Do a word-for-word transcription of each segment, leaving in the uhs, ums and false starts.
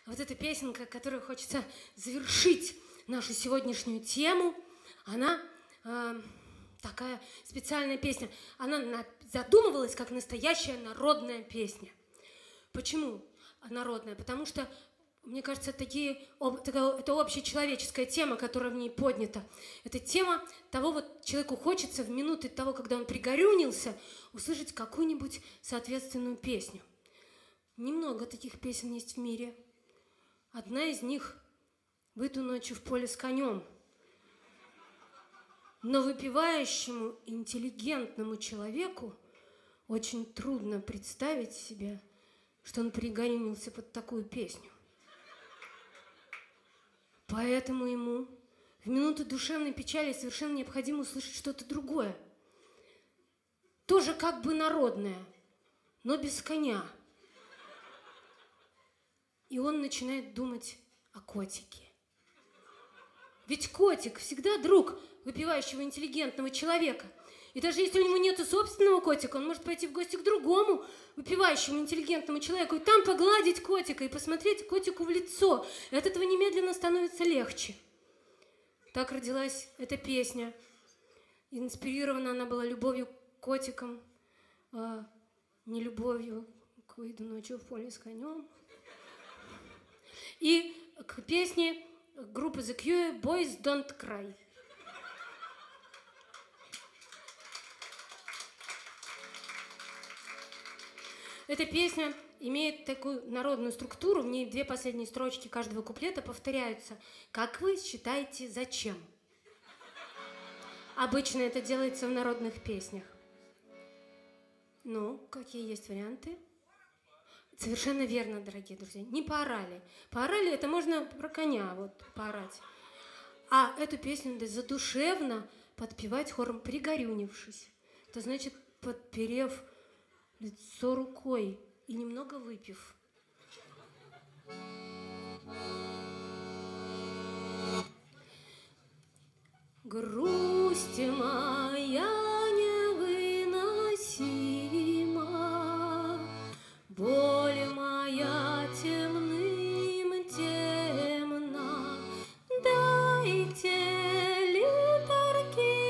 Вот эта песенка, которую хочется завершить нашу сегодняшнюю тему, она э, такая специальная песня. Она на, задумывалась как настоящая народная песня. Почему народная? Потому что, мне кажется, такие, это общечеловеческая тема, которая в ней поднята. Это тема того, вот человеку хочется в минуты того, когда он пригорюнился, услышать какую-нибудь соответственную песню. Немного таких песен есть в мире. Одна из них «Выйду ночью в поле с конем». Но выпивающему интеллигентному человеку очень трудно представить себе, что он пригорюнился под такую песню. Поэтому ему в минуту душевной печали совершенно необходимо услышать что-то другое. Тоже как бы народное, но без коня. И он начинает думать о котике. Ведь котик всегда друг выпивающего интеллигентного человека. И даже если у него нет собственного котика, он может пойти в гости к другому выпивающему интеллигентному человеку и там погладить котика и посмотреть котику в лицо. И от этого немедленно становится легче. Так родилась эта песня. Инспирирована она была любовью к котикам, а не любовью к «Выйду ночью в поле с конем». И к песне группы The Cure «Boys Don't Cry». Эта песня имеет такую народную структуру, в ней две последние строчки каждого куплета повторяются. Как вы считаете, зачем? Обычно это делается в народных песнях. Ну, какие есть варианты? Совершенно верно, дорогие друзья. Не поорали. Поорали — это можно про коня вот поорать. А эту песню надо задушевно подпевать хором, пригорюнившись. Это значит, подперев лицо рукой и немного выпив. Грусть моя невыносима, боль моя темным темна, дайте литр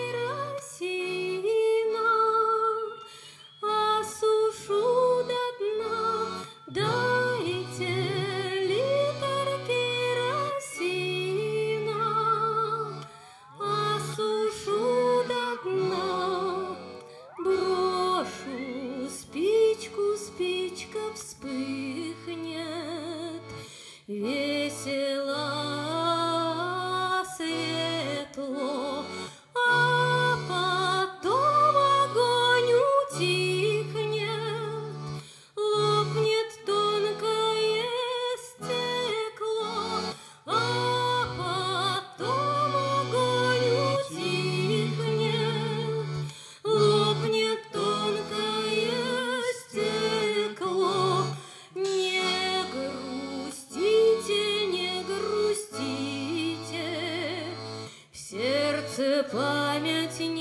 керосина, осушу до дна, дайте литр керосина, осушу до дна, брошу спичку, спичка вспыхнет, весело, светло, а потом огонь утихнет, лопнет тонкое стекло, а потом огонь утихнет, лопнет тонкое стекло. Не грустите, не грустите, в сердце память